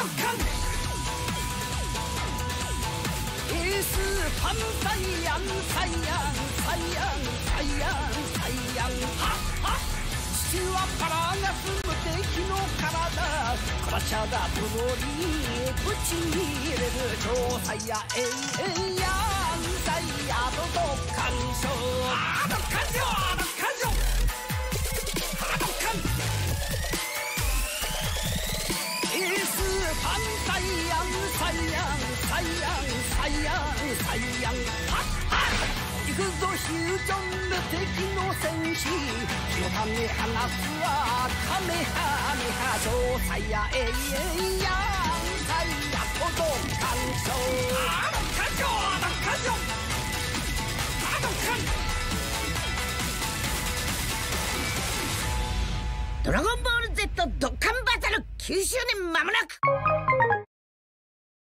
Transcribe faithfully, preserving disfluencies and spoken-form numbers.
독한 에이스 판사양 사양 사양 사양 사양 하하父はパラが住む敵の体殺しゃがぶろりぶちに入れる調査やえいえいやんさいやどどっかんしょあどっかんしょあどっかんしょあどっかんエースパンサイヤンサイヤンサイヤンサイヤンサイヤンはっはっ行くぞヒュージョンで敵の戦士火の種放すはカメハメハ少佐やえいえいやんサイヤとどっかんしょあどっかんしょあどっかんしょあどっかんドラゴンボール Z ドッカンバトルきゅうしゅうねんまもなく